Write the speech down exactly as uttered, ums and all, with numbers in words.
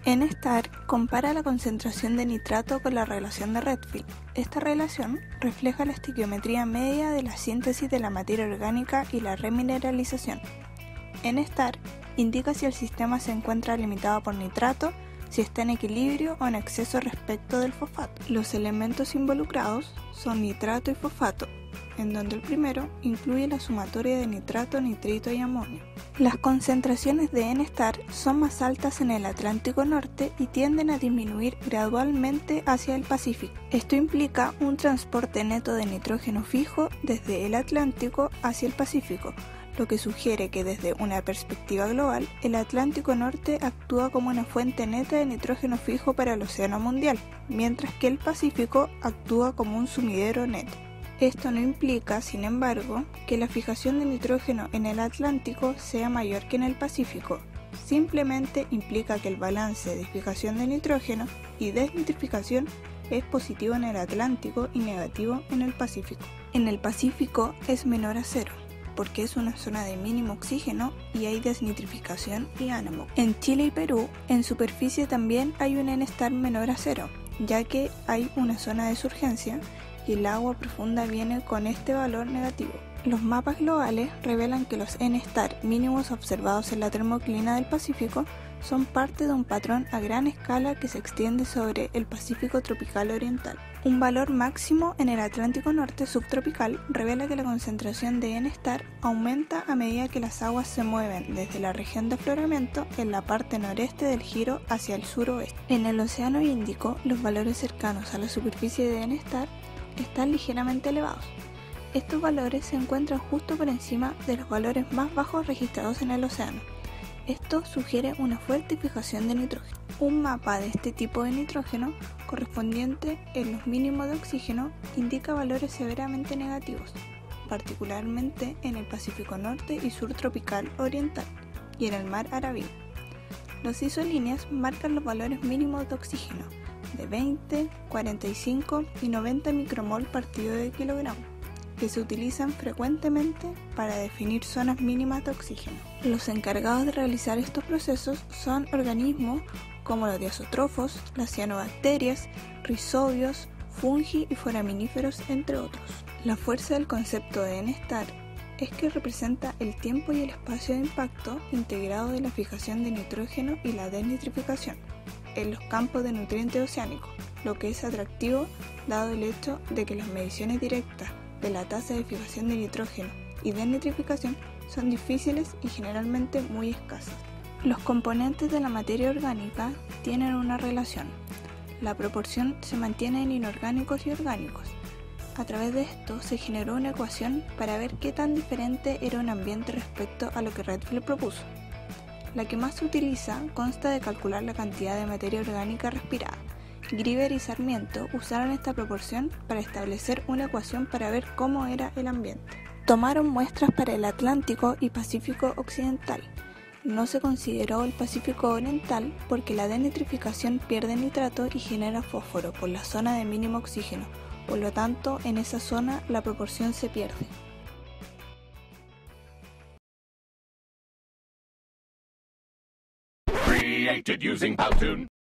N-STAR compara la concentración de nitrato con la relación de Redfield. Esta relación refleja la estequiometría media de la síntesis de la materia orgánica y la remineralización. N-STAR indica si el sistema se encuentra limitado por nitrato, si está en equilibrio o en exceso respecto del fosfato. Los elementos involucrados son nitrato y fosfato, en donde el primero incluye la sumatoria de nitrato, nitrito y amonio. Las concentraciones de N-STAR son más altas en el Atlántico Norte y tienden a disminuir gradualmente hacia el Pacífico. Esto implica un transporte neto de nitrógeno fijo desde el Atlántico hacia el Pacífico, lo que sugiere que desde una perspectiva global, el Atlántico Norte actúa como una fuente neta de nitrógeno fijo para el océano mundial, mientras que el Pacífico actúa como un sumidero neto. Esto no implica, sin embargo, que la fijación de nitrógeno en el Atlántico sea mayor que en el Pacífico. Simplemente implica que el balance de fijación de nitrógeno y desnitrificación es positivo en el Atlántico y negativo en el Pacífico. En el Pacífico es menor a cero, porque es una zona de mínimo oxígeno y hay desnitrificación y ánimo. En Chile y Perú, en superficie también hay un N-STAR menor a cero, ya que hay una zona de surgencia y el agua profunda viene con este valor negativo. Los mapas globales revelan que los N-STAR mínimos observados en la termoclina del Pacífico son parte de un patrón a gran escala que se extiende sobre el Pacífico tropical oriental. Un valor máximo en el Atlántico Norte subtropical revela que la concentración de N-STAR aumenta a medida que las aguas se mueven desde la región de afloramiento en la parte noreste del giro hacia el suroeste. En el Océano Índico, los valores cercanos a la superficie de N-STAR están ligeramente elevados. Estos valores se encuentran justo por encima de los valores más bajos registrados en el océano. Esto sugiere una fuerte fijación de nitrógeno. Un mapa de este tipo de nitrógeno, correspondiente en los mínimos de oxígeno, indica valores severamente negativos, particularmente en el Pacífico Norte y Sur tropical oriental y en el Mar Arábigo. Los isolíneas marcan los valores mínimos de oxígeno, de veinte, cuarenta y cinco y noventa micromol partido de kilogramo, que se utilizan frecuentemente para definir zonas mínimas de oxígeno. Los encargados de realizar estos procesos son organismos como los diazotrófos, las cianobacterias, rhizobios, fungi y foraminíferos, entre otros. La fuerza del concepto de N-STAR es que representa el tiempo y el espacio de impacto integrado de la fijación de nitrógeno y la desnitrificación en los campos de nutrientes oceánicos, lo que es atractivo dado el hecho de que las mediciones directas de la tasa de fijación de nitrógeno y desnitrificación son difíciles y generalmente muy escasas. Los componentes de la materia orgánica tienen una relación. La proporción se mantiene en inorgánicos y orgánicos. A través de esto se generó una ecuación para ver qué tan diferente era un ambiente respecto a lo que Redfield propuso. La que más se utiliza consta de calcular la cantidad de materia orgánica respirada. Grieber y Sarmiento usaron esta proporción para establecer una ecuación para ver cómo era el ambiente. Tomaron muestras para el Atlántico y Pacífico Occidental. No se consideró el Pacífico Oriental porque la desnitrificación pierde nitrato y genera fósforo por la zona de mínimo oxígeno, por lo tanto en esa zona la proporción se pierde. Created using Powtoon.